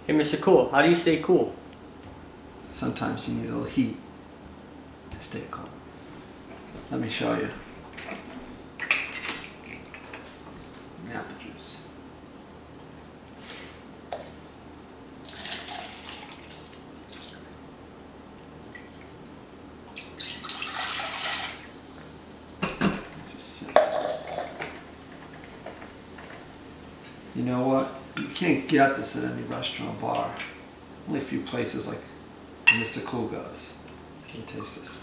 Hey, Mr. Cool, how do you stay cool? Sometimes you need a little heat to stay calm. Let me show you. Apple juice. Just sit. You know what? You can't get this at any restaurant or bar. Only a few places like Mr. Cool goes. Can you taste this?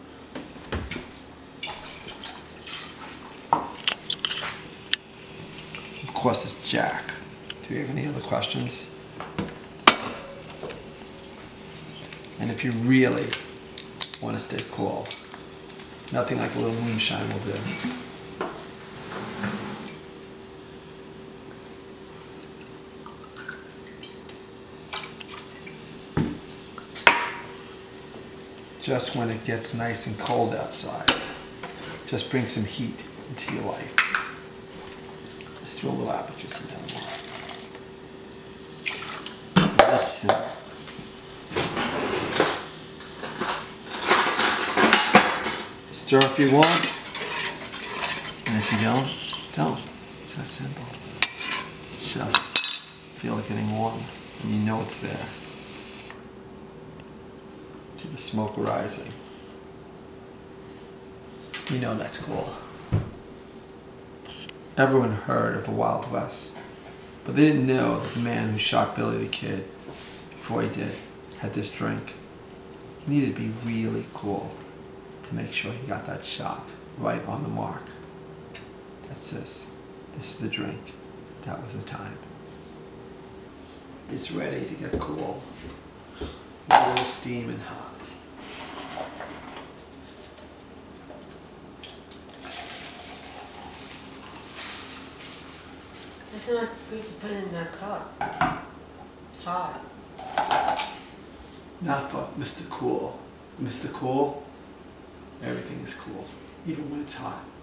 Of course, it's Jack. Do you have any other questions? And if you really want to stay cool, nothing like a little moonshine will do. Just when it gets nice and cold outside, just bring some heat into your life. Let's throw a little apple juice in there. Let's see. Stir if you want, and if you don't. It's that simple. Just feel it getting warm, and you know it's there. See the smoke rising. You know that's cool. Everyone heard of the Wild West, but they didn't know that the man who shot Billy the Kid, before he did, had this drink. He needed to be really cool to make sure he got that shot right on the mark. That's this. This is the drink. That was the time. It's ready to get cool. A little steaming hot. It's not good to put it in that cup. It's hot. Not for Mr. Cool. Mr. Cool, everything is cool, even when it's hot.